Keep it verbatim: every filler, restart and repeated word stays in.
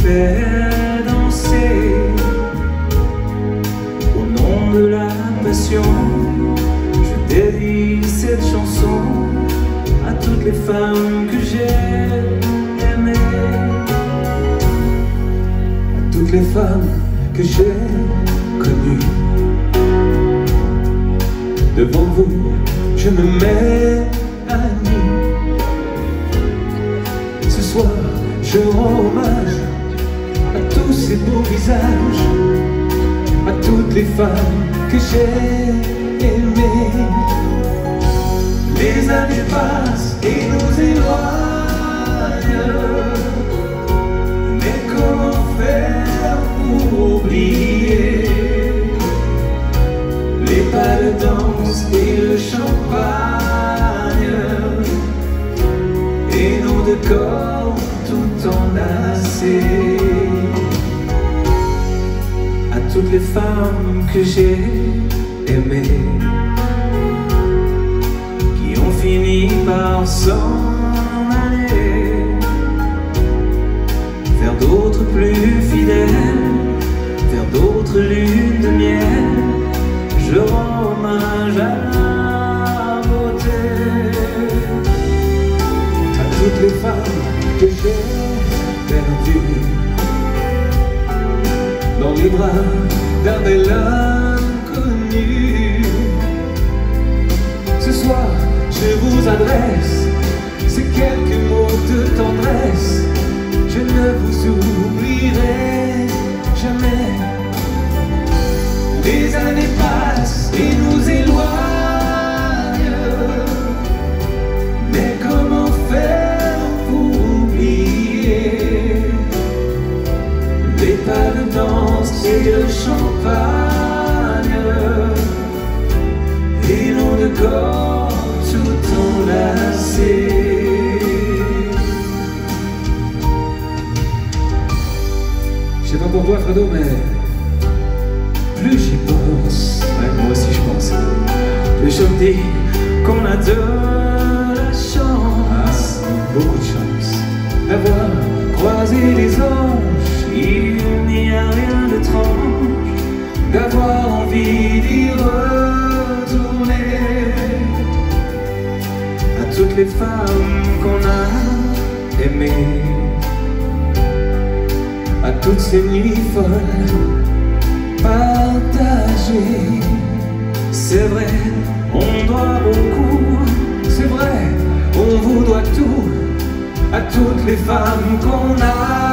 faire danser. Au nom de la passion, je dédie cette chanson à toutes les femmes que j'ai aimées, à toutes les femmes que j'ai connues. Devant vous, je me mets à nu. Ce soir, je rends hommage à tous ces beaux visages, à toutes les femmes que j'ai aimées. Les années passent et nous éloignent, mais comment faire pour oublier les pas de danse et le champagne et nos deux corps tout enlacés? À toutes les femmes que j'ai aimées, qui ont fini par s'en aller vers d'autres plus fidèles, vers d'autres lunes de miel, je rends hommage à la beauté. À toutes les femmes que j'ai perdues dans les bras d'un bel inconnu. Ce soir, je vous adresse ces quelques mots de tendresse. Je ne vous oublierai jamais. Les années passent et nous éloignent, mais comment faire pour oublier les pas de danse et le champagne et nos deux corps tout enlacés? Je sais pas pour toi, Fredo, mais plus j'y pense, ouais, moi aussi je pense, plus je me dis qu'on a de la chance, ah, beaucoup de chance, d'avoir croisé les anges. Il n'y a rien d'étrange d'avoir envie d'y retourner. À toutes les femmes qu'on a aimées, à toutes ces nuits folles partagées. C'est vrai, on doit beaucoup, c'est vrai, on vous doit tout, à toutes les femmes qu'on a